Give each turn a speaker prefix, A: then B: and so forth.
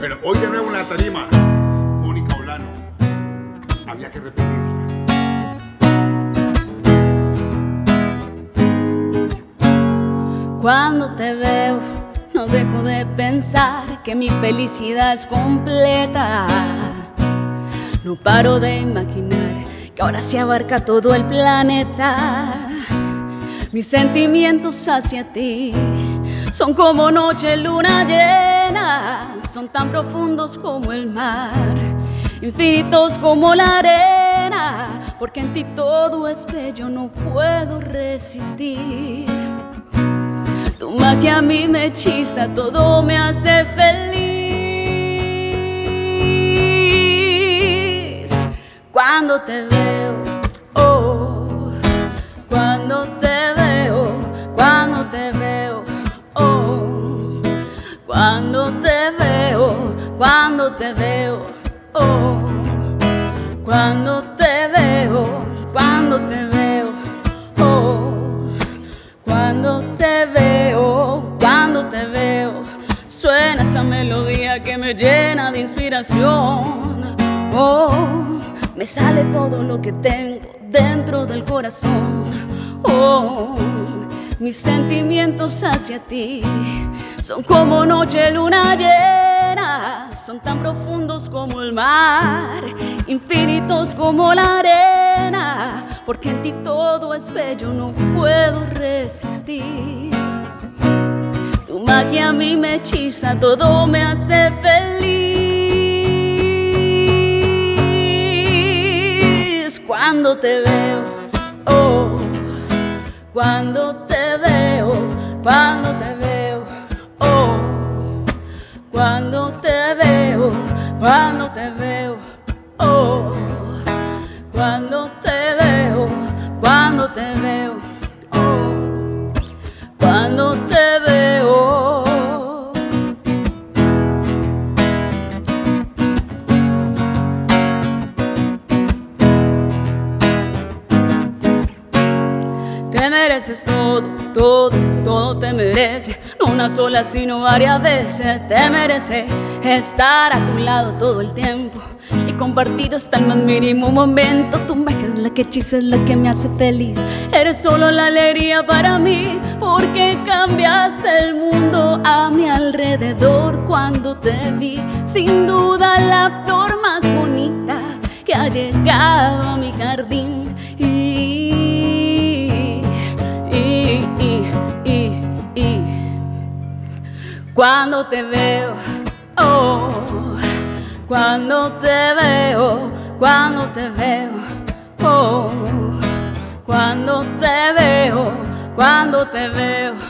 A: Bueno, hoy de nuevo en la tarima, Mónica Olano. Había que repetirla.
B: Cuando te veo, no dejo de pensar que mi felicidad es completa. No paro de imaginar que ahora se abarca todo el planeta. Mis sentimientos hacia ti son como noche, luna llena. Son tan profundos como el mar, infinitos como la arena. Porque en ti todo es bello, no puedo resistir. Tu magia a mí me hechiza, todo me hace feliz. Cuando te veo, oh, cuando te veo, cuando te veo, oh, cuando te veo, cuando te veo, oh, cuando te veo, cuando te veo, oh, cuando te veo, cuando te veo, suena esa melodía que me llena de inspiración. Oh, me sale todo lo que tengo dentro del corazón. Oh, mis sentimientos hacia ti son como noche, luna llena. Son tan profundos como el mar, infinitos como la arena. Porque en ti todo es bello, no puedo resistir. Tu magia a mí me hechiza, todo me hace feliz. Cuando te veo, oh, cuando te veo, cuando te veo, oh, cuando te veo, cuando te veo, oh, cuando te veo, cuando te veo, oh, cuando te veo. Te mereces todo, todo, todo te merece. No una sola, sino varias veces. Te merece estar a tu lado todo el tiempo y compartir hasta el más mínimo momento. Tu magia es la que hechiza, es la que me hace feliz. Eres solo la alegría para mí, porque cambiaste el mundo a mi alrededor cuando te vi. Sin duda la flor más bonita que ha llegado a mi jardín. Cuando te veo, oh, cuando te veo, cuando te veo, oh, cuando te veo, cuando te veo,